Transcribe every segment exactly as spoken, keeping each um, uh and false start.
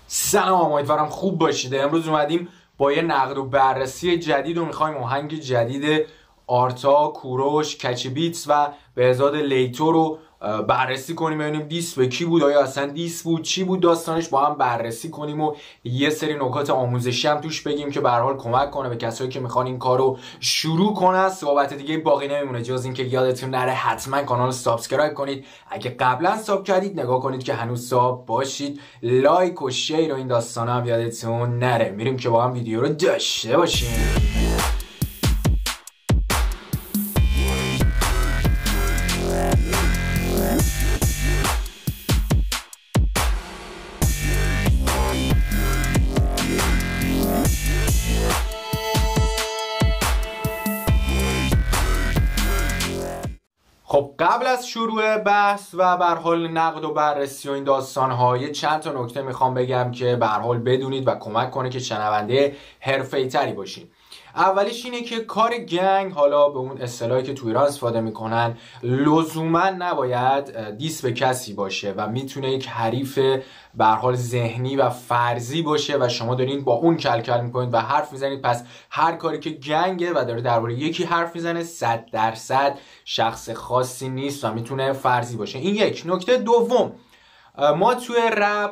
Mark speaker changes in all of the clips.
Speaker 1: سلام، امیدوارم خوب باشید. امروز اومدیم با یه نقد و بررسی جدید و میخوایم آهنگ جدید آرتا، کوروش، کچ بیتس و بهزاد لیتو رو بررسی کنیم، ببینیم دیس به کی بود، آیا اصلا دیس بود، چی بود داستانش، با هم بررسی کنیم و یه سری نکات آموزشی هم توش بگیم که به هر حال کمک کنه به کسایی که میخوان این کارو شروع کنن. صحبت دیگه باقی نمیمونه جز اینکه یادتون نره حتما کانال رو سابسکرایب کنید، اگه قبلا ساب کردید نگاه کنید که هنوز ساب باشید، لایک و شیر و این داستانا هم یادتون نره. میریم که با هم ویدیو رو داشته باشیم. خب قبل از شروع بحث و به هر حال نقد و بررسی و این داستان‌ها یه چند تا نکته میخوام بگم که به هر حال بدونید و کمک کنه که شنونده حرفه‌ای‌تری باشین. اولیش اینه که کار گنگ، حالا به اون اصطلاحی که تو ایران استفاده میکنن، لزوما نباید دیس به کسی باشه و میتونه یک حریف به هر حال ذهنی و فرضی باشه و شما دارین با اون کل کل میکنید و حرف میزنید. پس هر کاری که گنگه و داره درباره یکی حرف میزنه صد درصد شخص خاصی نیست و میتونه فرضی باشه. این یک. نکته دوم، ما توی رپ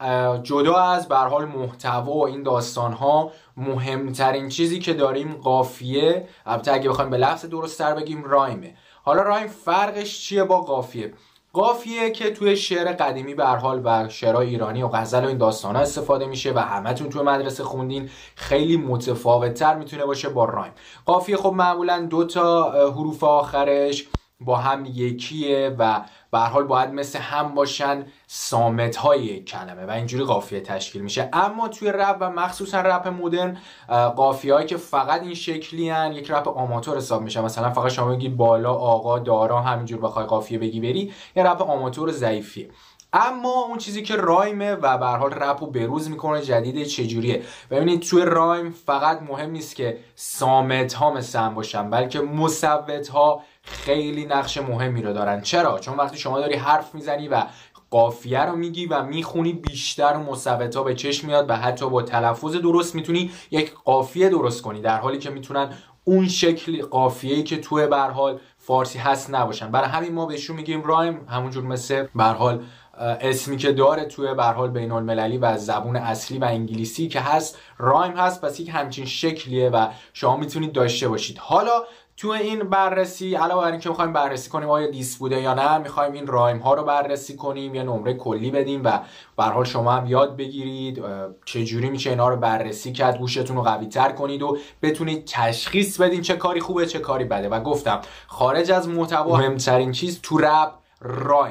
Speaker 1: جدا از به هر حال محتوا و این داستان ها مهمترین چیزی که داریم قافیه، البته اگه بخوایم به لفظ درست تر بگیم رایمه. حالا رایم فرقش چیه با قافیه؟ قافیه که توی شعر قدیمی به هر حال و شعرهای ایرانی و غزل و این داستانا استفاده میشه و همتون توی مدرسه خوندین، خیلی متفاوت‌تر میتونه باشه با رایم. قافیه خب معمولا دو تا حروف آخرش با هم یکیه و به هر حال باید مثل هم باشن صامت های یک کلمه و اینجوری قافیه تشکیل میشه. اما توی رپ و مخصوصا رپ مدرن، قافیه هایی که فقط این شکلی هن یک رپ آماتور حساب میشه. مثلا فقط شما بگی بالا، آقا، دارا، همینجور بخوای قافیه بگی بری، یه رپ آماتور ضعیفیه. اما اون چیزی که رایمه و به هر حال رپ رو بروز میکنه جدیده چجوریه؟ ببینید توی رایم فقط مهم نیست که صامت ها مثل هم باشن، بلکه مصوت ها خیلی نقش مهمی رو دارن. چرا؟ چون وقتی شما داری حرف میزنی و قافیه رو میگی و میخونی، بیشتر مصوت ها به چشم میاد و حتی با تلفظ درست میتونی یک قافیه درست کنی، در حالی که میتونن اون شکل قافیه‌ای که توی به هر حال فارسی هست نباشن. برای همین ما بهشون میگیم رایم، همونجور مثل به هر حال اسمی که داره توی به هر حال بین المللی و زبون اصلی و انگلیسی که هست رایم هست، پس یک همچین شکلیه و شما میتونید داشته باشید. حالا تو این بررسی علاوه بر اینکه می‌خوایم بررسی کنیم آیا دیس بوده یا نه، می‌خوایم این رایم ها رو بررسی کنیم، یه نمره کلی بدیم و به هر حال شما هم یاد بگیرید چه جوری میشه اینا رو بررسی کرد، گوشتون رو قوی‌تر کنید و بتونید تشخیص بدین چه کاری خوبه چه کاری بده. و گفتم خارج از محتوا مهمترین چیز تو رپ رایم.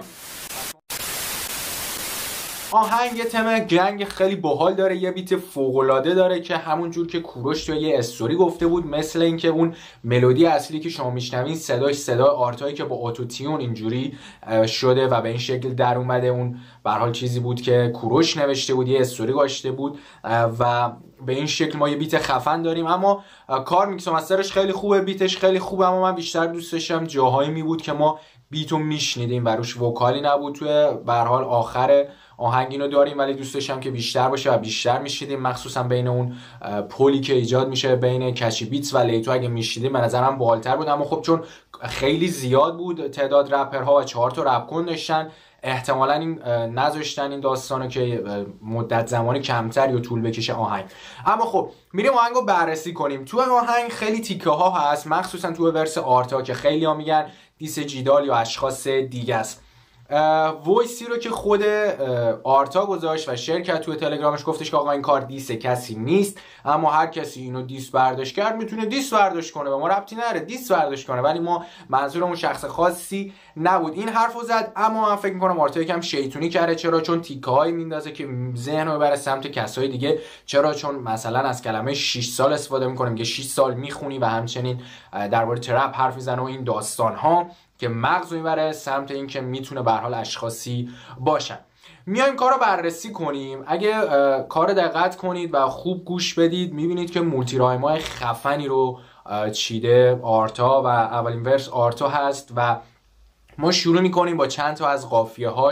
Speaker 1: آهنگ تم گنگ خیلی باحال داره، یه بیت فوق‌العاده داره که همون جور که کوروش تو یه استوری گفته بود، مثل اینکه اون ملودی اصلی که شما میشنوین صداش صدای آرتایی که با اتوتیون اینجوری شده و به این شکل در اومده، اون به هر حال چیزی بود که کوروش نوشته بود، یه استوری گذاشته بود و به این شکل ما یه بیت خفن داریم. اما کار میکس و مسترش خیلی خوبه، بیتش خیلی خوبه، اما من بیشتر دوست داشتم جاهایی می بود که ما بیتو میشنیدیم و روش وکالی نبود. توی به هر حال آخر آهنگ اینو داریم ولی دوست داشتم که بیشتر باشه و بیشتر میشیدیم، مخصوصا بین اون پولی که ایجاد میشه بین کچ بیتس و لیتو اگه میشیدیم به نظرم بالاتر بود. اما خب چون خیلی زیاد بود تعداد رپرها و چهار تا رپ کن داشتن، احتمالا این نذاشتن این داستانو که مدت زمانی کمتری و طول بکشه آهنگ. اما خب میریم آهنگو بررسی کنیم. تو آهنگ خیلی تیکه ها هست، مخصوصا تو ورس آرتا که خیلی ها میگن دیس جیدال یا اشخاص دیگه است. وایسی رو که خود آرتا گذاشت و شیر کرد توی تلگرامش، گفتش که آقا این کار دیس کسی نیست، اما هر کسی اینو دیس برداشت کرد میتونه دیس برداشت کنه و ما ربطی نره دیس برداشت کنه، ولی ما منظورمون شخص خاصی نبود. این حرفو زد، اما من فکر میکنم آرتا یکم شیطونی کرده. چرا؟ چون تیکه هایی میندازه که ذهن رو ببره سمت کسای دیگه. چرا؟ چون مثلا از کلمه شش سال استفاده میکنه، که شش سال میخونی و همچنین درباره ترپ حرف میزنه و این داستان ها که مغز رو میبره سمت این که میتونه به هر حال اشخاصی باشن. میایم کار رو بررسی کنیم. اگه کار دقت کنید و خوب گوش بدید میبینید که مولتی رایم‌های خفنی رو چیده آرتا و اولین ورس آرتا هست و ما شروع میکنیم با چند تا از قافیه هاش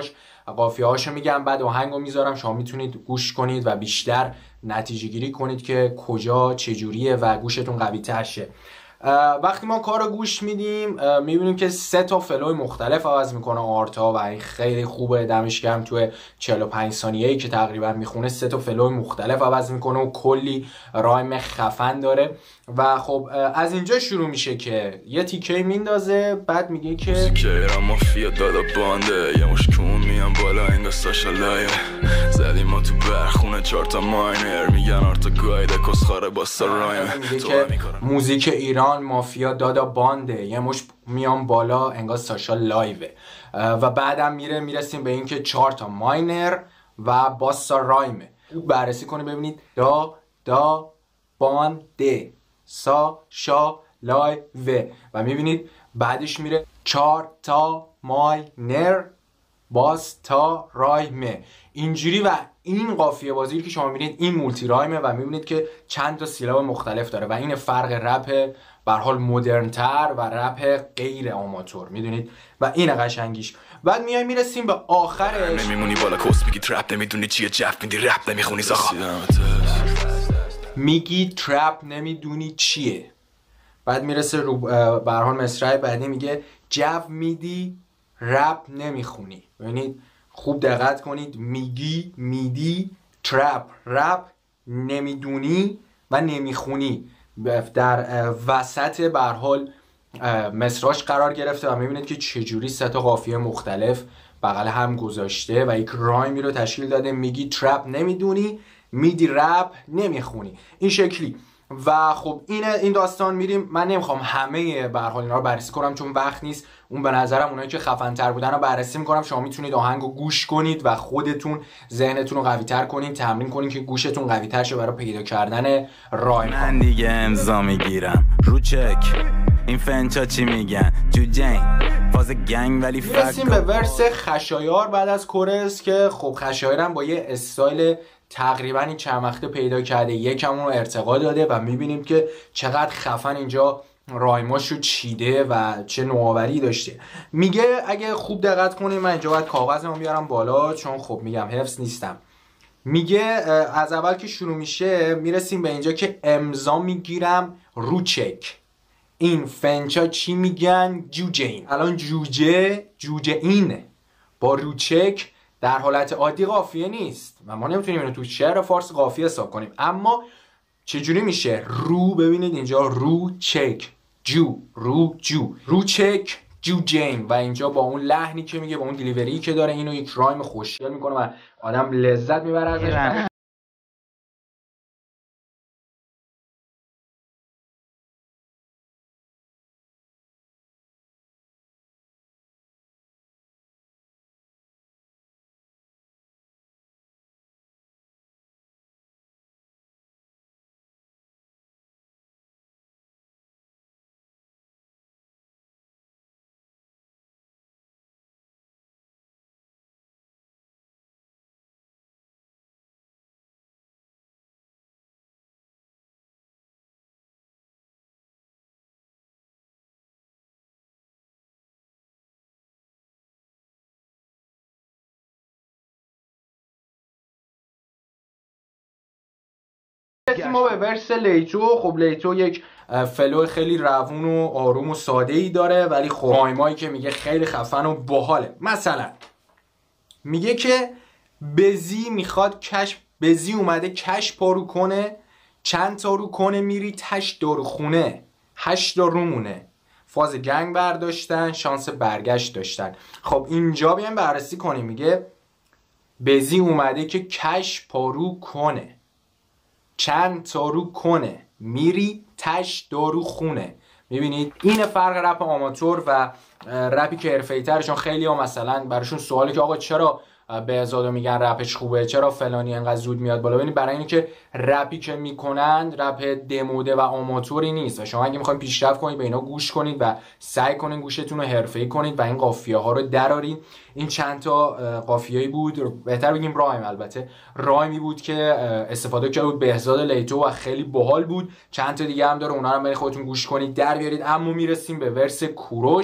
Speaker 1: قافیه هاشو میگم بعد آهنگو میذارم، شما میتونید گوش کنید و بیشتر نتیجه گیری کنید که کجا چجوریه و گوشتون قوی تر شه. وقتی ما کارو گوش میدیم میبینیم که سه تا فلوی مختلف عوض میکنه آرتا و این خیلی خوبه، دمش گرم. توی چهل و پنج ثانیه‌ای که تقریبا میخونه سه تا فلوی مختلف عوض میکنه و کلی رایم خفن داره و خب از اینجا شروع میشه که یه تیکه میندازه، بعد میگه که
Speaker 2: موسیقی مافیا دادا بانده یه مش کون میان بالا انگار ساشا لایو زدیم ما تو برخونه چهار تا ماینر میگن آرتا گایده کسخاره با سرایم.
Speaker 1: میگه که موزیک ایران مافیا دادا بانده یه مش میان بالا انگار ساشا لایوه و بعدم میره میرسیم به این که چهار تا ماینر و باسا رایمه. بررسی کنید ببینید دا دا بانده سا شا لای و و میبینید بعدش میره چهار تا ماینر باس تا رایمه اینجوری و این قافیه بازی که شما میبینید این مولتی رایمه و میبینید که چند تا سیلاب مختلف داره و این فرق رپ به هر حال مدرن تر و رپ غیر آماتور میدونید و این قشنگیش. بعد میای میرسیم به آخرش،
Speaker 2: نمیمونی بالا کس میگی ترپ نمیدونی چیه جف میدی رپ نمیخونی ساخا
Speaker 1: میگی ترپ نمیدونی چیه. بعد میرسه رو به هر حال مصرع بعدی میگه جو میدی رپ نمیخونی. ببینید خوب دقت کنید، میگی میدی ترپ رپ نمیدونی و نمیخونی در وسط به هر حال مصرعش قرار گرفته و میبینید که چجوری سه تا قافیه مختلف بغل هم گذاشته و یک رایمی رو تشکیل داده. میگی ترپ نمیدونی میدی رپ نمیخونی این شکلی. و خب این این داستان میریم، من نمیخوام همه به هر حال اینا رو بررسی کنم چون وقت نیست. اون به نظرم اونایی که خفن تر بودن رو بررسی میکنم، شما میتونید آهنگو گوش کنید و خودتون ذهنتون رو قوی تر کنید، تمرین کنید که گوشتون قوی تر شه برای پیدا کردن رایم.
Speaker 3: من دیگه امضا میگیرم رو چک این فنچا چی میگن جوجین فاز گنگ ولی فکر
Speaker 1: رسیم به ورس خشایار بعد از کورس که خب خشایارم با یه استایل تقریبا این چند وقته پیدا کرده یکم اون رو ارتقا داده و میبینیم که چقدر خفن اینجا رایماشو چیده و چه نوآوری داشته. میگه اگه خوب دقت کنید، من اینجا باید کاغذمو بیارم بالا چون خب میگم حفظ نیستم. میگه از اول که شروع میشه میرسیم به اینجا که امضا میگیرم رو چک این فنچا چی میگن جوجه این. الان جوجه جوجه این با رو چک در حالت عادی قافیه نیست و ما نمیتونیم اینو تو شعر فارس قافیه حساب کنیم، اما چجوری میشه رو؟ ببینید اینجا رو چک جو رو جو رو چک جو جیم و اینجا با اون لحنی که میگه با اون دیلیوری که داره اینو یک رایم خوشگل میکنه و آدم لذت میبره ازش. ما به ورس لیتو. خب لیتو یک فلو خیلی روون و آروم و ساده ای داره ولی خب رایمایی که میگه خیلی خفن و باحاله. مثلا میگه که بزی میخواد کش بزی اومده کش پارو کنه، چند تا رو کنه میری تش دارو خونه، هشت تا رومونه، فاز گنگ برداشتن شانس برگشت داشتن. خب اینجا بیایم بررسی کنیم. میگه بزی اومده که کش پارو کنه، چند تا رو کنه میری تش دارو خونه. میبینید این فرق رپ آماتور و رپی که حرفه‌ای تره، چون خیلی ها مثلا براشون سواله که آقا چرا بهزادو میگن رپش خوبه، چرا فلانی انقدر زود میاد بالا. ببینید برای اینکه که رپی که میکنن رپ دموده و آماتوری نیست و شما اگه میخواین پیشرفت کنید به اینا گوش کنید و سعی کنید گوشتون رو حرفه‌ای کنید و این قافیه ها رو درارید. این چند تا قافیه‌ای بود، بهتر بگیم رایم، البته رایمی بود که استفاده کرده بود بهزاد لیتو و خیلی باحال بود. چند تا دیگه هم داره، اونا رو برید خودتون گوش کنید در بیارید. اما میرسیم به ورس کوروش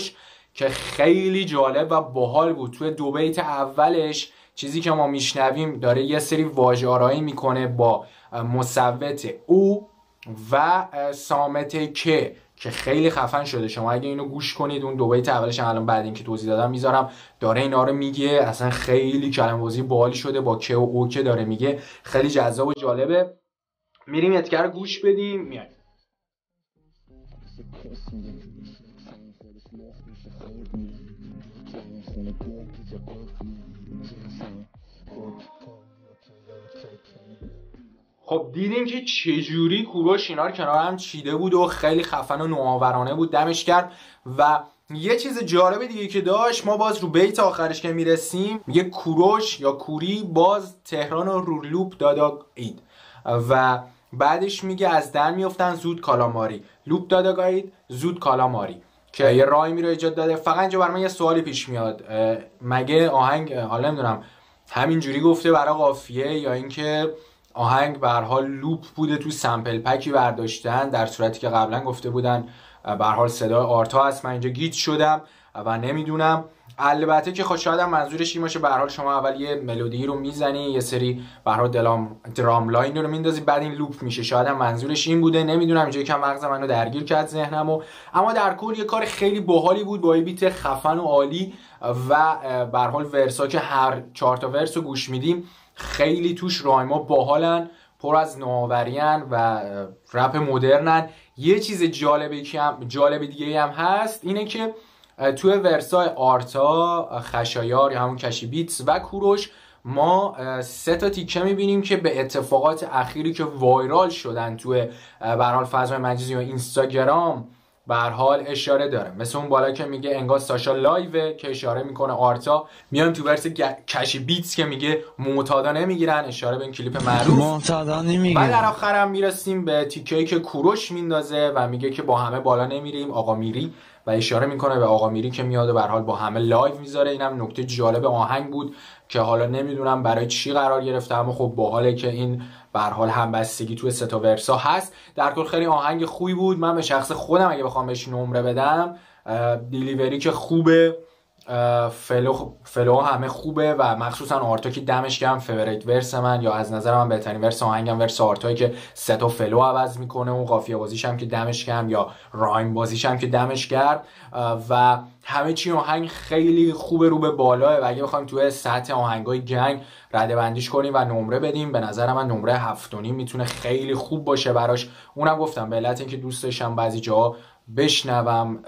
Speaker 1: که خیلی جالب و باحال بود. توی دو بیت اولش چیزی که ما میشنویم داره یه سری واژه‌آرایی میکنه با مصوت او و صامت که که خیلی خفن شده. شما اگه اینو گوش کنید اون دو بیت اولش الان بعد اینکه توضیح دادم میذارم، داره اینا رو میگه. اصلا خیلی کلمه‌بازی باحالی شده با که و او که داره میگه، خیلی جذاب و جالبه. میریم یه تیکه رو گوش بدیم میایم. خب دیدیم که چجوری کوروش اینا رو کنار هم چیده بود و خیلی خفن و نوآورانه بود، دمش کرد. و یه چیز جالب دیگه که داشت، ما باز رو بیت آخرش که میرسیم میگه کوروش یا کوری باز تهران رو رو لوپ داداگید و بعدش میگه از در میافتن زود کالاماری، لوپ داداگید زود کالاماری، که یه رایمی رو ایجاد داده. فقط اینجا برام یه سوالی پیش میاد، مگه آهنگ حالا نمیدونم همینجوری گفته برای قافیه یا اینکه آهنگ به هر حال لوپ بوده تو سمپل پکی برداشتن، در صورتی که قبلا گفته بودن به هر حال صدای آرتا هست. من اینجا گیج شدم و نمیدونم. البته که خب شاید هم منظورش این باشه به هر حال شما اول یه ملودی رو میزنی، یه سری به هر حال درام درام لاین رو میندازی، بعد این لوپ میشه. شاید هم منظورش این بوده، نمیدونم. اینجا یکم مغز منو درگیر کرد ذهنمو. اما در کل یه کار خیلی باحالی بود با یه بیت خفن و عالی و به هر حال ورسا که هر چهار تا ورس رو گوش میدیم خیلی توش رایما باحالن، پر از نوآوری‌ان و رپ مدرنن. یه چیز جالبی که هم جالب دیگه هم هست اینه که توی ورسای آرتا، خشایار یا همون کشی بیتس و کوروش ما سه تا تیکه میبینیم که به اتفاقات اخیری که وایرال شدن توی به هر حال فضای مجازی و اینستاگرام به هر حال اشاره داره. مثل اون بالا که میگه انگار ساشا لایو که اشاره میکنه آرتا. میایم تو ورس کشی بیتس که میگه معتادا نمیگیرن، اشاره به این کلیپ معروف
Speaker 4: معتادا نمیگیرن.
Speaker 1: بعد در آخر هم میرسیم به تیکه‌ای که کوروش میندازه و میگه که با همه بالا نمیریم آقا میری، و اشاره میکنه به آقا میری که میاد و به هر حال با همه لایو میذاره. اینم نکته جالب آهنگ بود که حالا نمیدونم برای چی قرار گرفته، اما خب باحاله که این به هر حال همبستگی توی سه تا ورسا هست. در کل خیلی آهنگ خوبی بود. من به شخص خودم اگه بخوام بهش نمره بدم، دیلیوری که خوبه، فلو فلو همه خوبه و مخصوصا آرتا که دمش گرم فیوریت ورس من، یا از نظر من بهترین ورس آهنگم ورس آرتایی که سه تا فلو عوض میکنه و قافیه بازیش هم که دمش گرم یا رایم بازیش هم که دمش گرم و همه چی آهنگ خیلی خوبه، رو به بالاه. و اگه بخوایم توی سطح آهنگای گنگ رده بندیش کنیم و نمره بدیم، به نظر من نمره هفت و نیم میتونه خیلی خوب باشه براش. اونم گفتم به علت اینکه دوست داشتم بعضی جاها بشنوم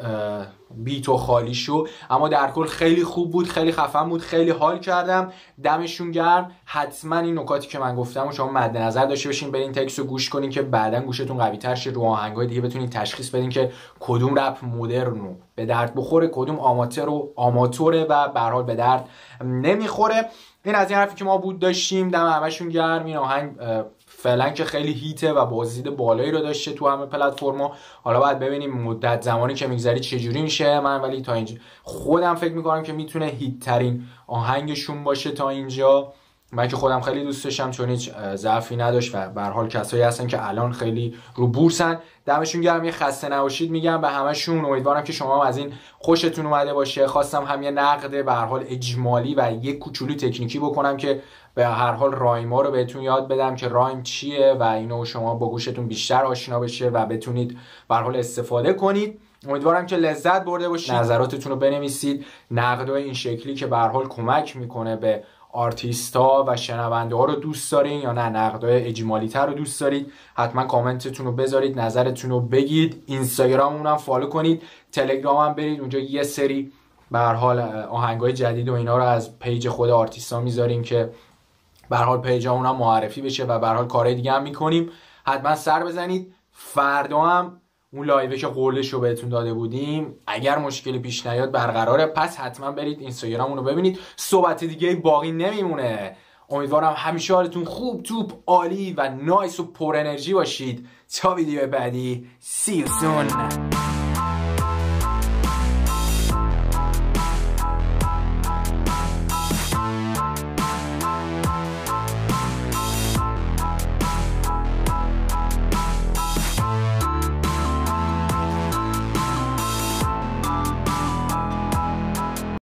Speaker 1: بیتو خالی شو، اما در کل خیلی خوب بود، خیلی خفن بود، خیلی حال کردم. دمشون گرم. حتما این نکاتی که من گفتم و شما مد نظر داشته باشین، برین تکست رو گوش کنین که بعداً گوشتون قوی تر شه، رو آهنگای دیگه بتونین تشخیص بدین که کدوم رپ مدرنو به درد بخوره، کدوم آماتور و آماتوره و به هر حال به درد نمیخوره. این از این حرفی که ما بود داشتیم. دم همشون گرم. این آهنگ فعلا که خیلی هیته و بازدید بالایی رو داشته تو همه پلتفرما. حالا باید ببینیم مدت زمانی که میگذره چه جوری میشه. من ولی تا اینجا خودم فکر میکنم که میتونه هیت ترین آهنگشون باشه تا اینجا. من که خودم خیلی دوست داشتم چون هیچ ضعفی نداشت و به هر حال کسایی هستن که الان خیلی رو بورسن. دمشون گرم. یه خسته نباشید میگم به همشون. امیدوارم که شما از این خوشتون اومده باشه. خواستم هم یه نقد به هر حال اجمالی و یک کوچولو تکنیکی بکنم که به هر حال رایما رو بهتون یاد بدم که رایم چیه و اینو شما با گوشتون بیشتر آشنا بشه و بتونید به هر حال استفاده کنید. امیدوارم که لذت برده باشید. نظراتتون رو بنویسید. نقدای این شکلی که به هر حال کمک میکنه به آرتیستا و شنونده ها رو دوست دارین یا نه نقدای اجمالی تر رو دوست دارید؟ حتما کامنتتون رو بذارید، نظرتون رو بگید. اینستاگراممون هم فالو کنید، تلگرام هم برید، اونجا یه سری به هر حال آهنگای جدید و اینا رو از پیج خود آرتیستا میذاریم که به هر حال پیج اونها معرفی بشه و به هر حال کارهای دیگه هم میکنیم. حتما سر بزنید. فردا هم اون لایوی که قولش رو بهتون داده بودیم اگر مشکلی پیش نیاد برقراره، پس حتما برید اینستاگراممون رو ببینید. صحبت دیگه باقی نمیمونه. امیدوارم همیشه حالتون خوب، توپ عالی و نایس و پر انرژی باشید. تا ویدیو بعدی. See you soon.